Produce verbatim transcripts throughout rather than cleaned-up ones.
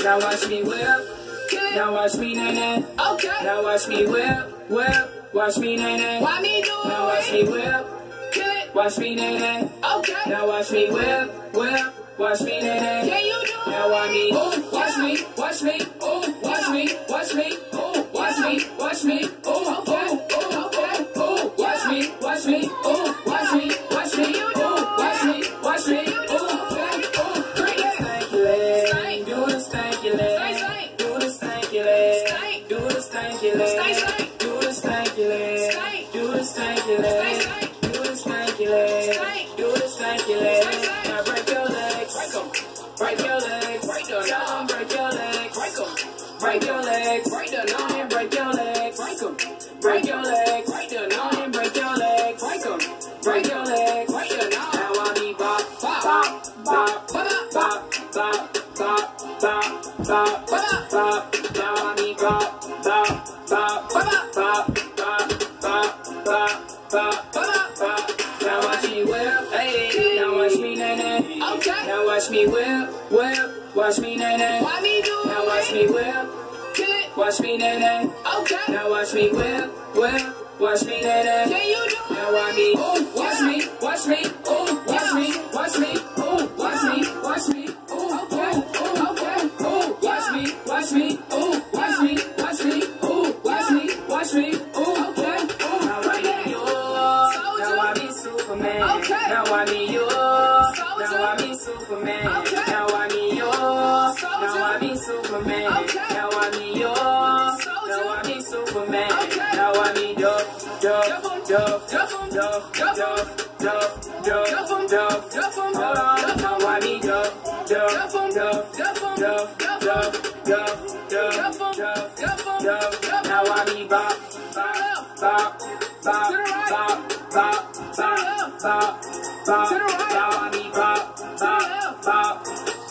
Now watch me whip. Now watch me nae nae. Okay. Now watch me whip, whip. Watch me nae nae. Why me do it? Now watch me whip. Watch me nae nae. Okay. Now watch me whip, whip. Watch me nae nae. Can you do it? Now watch me. Ooh, watch me, watch me. Ooh, watch me, watch me. Ooh, watch me, watch me. Ooh, Okay. ooh, ooh, Okay. ooh, ooh. Watch me, watch me. Ooh, watch me, watch me. Ooh, watch me, watch me. Ooh, ooh, ooh. Bring it. Stanky leg. Do the stanky leg. Do the stanky leg. Do the stanky leg. Do the stanky leg. Do the stanky leg. Do the stanky leg. Do the stanky leg. Now break your legs. Break 'em. Break your legs. Break them. Tell 'em break your legs. Break 'em. Break your legs. Break them. Now and break your legs. Break 'em. Break your legs. Break them. Now and break your legs. Break 'em. Break your legs. Break them. Now I be bop, bop, bop, bop, bop, bop, bop, bop, bop, bop, bop. Now I be bop, bop, bop, bop, bop, bop, bop, bop, bop, bop. Now watch me whip, hey. Now watch me nae nae. Okay. Now watch me whip, whip. Watch me nae nae. Why me do it? Now watch me whip. Watch me nae nae. Okay. Now watch me whip, whip. Watch me nae nae. Can you do it? Now watch me. Ooh, watch me, watch me. Ooh, watch me, watch me. Ooh, watch me, watch me. Ooh, Okay. ooh, okay. Ooh, watch me, watch me. Ooh, watch me, watch me. Ooh, watch me, watch me. Ooh, okay. Ooh, now I be yours. Now I be Superman. Okay. Now I be yours. Now I be Superman. Okay. Now I be yours. Now I be Superman. Okay. Now I be yours. Now I be Superman. Okay. Now I be Duff, Duff, Duff, Duff, Duff, Duff, Duff, Duff, Duff, Duff. Hold on. Now I be Duff, Duff, Duff, Duff, Duff, Duff, Duff, Duff, Duff, Duff. Now I be Bop, Bop, Bop, Bop, Bop, Bop, Bop, Bop, Bop. Now I be Bop, Bop, Bop, Bop,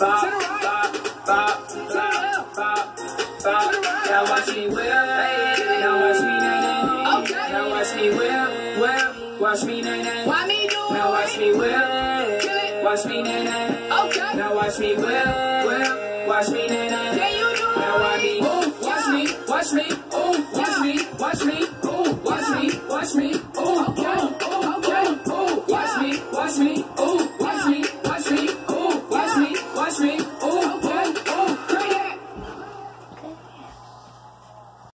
Bop, Bop, Bop, Bop, Bop. Now watch me whip, now watch me nae nae. Okay. Now watch me whip, whip. Watch me nae nae. Why me do it? Now watch me whip, watch me nae nae. Okay. Now watch me whip, whip. Watch me nae nae. Can you do it? Now watch me, ooh, watch me, watch me, ooh, watch me, watch me.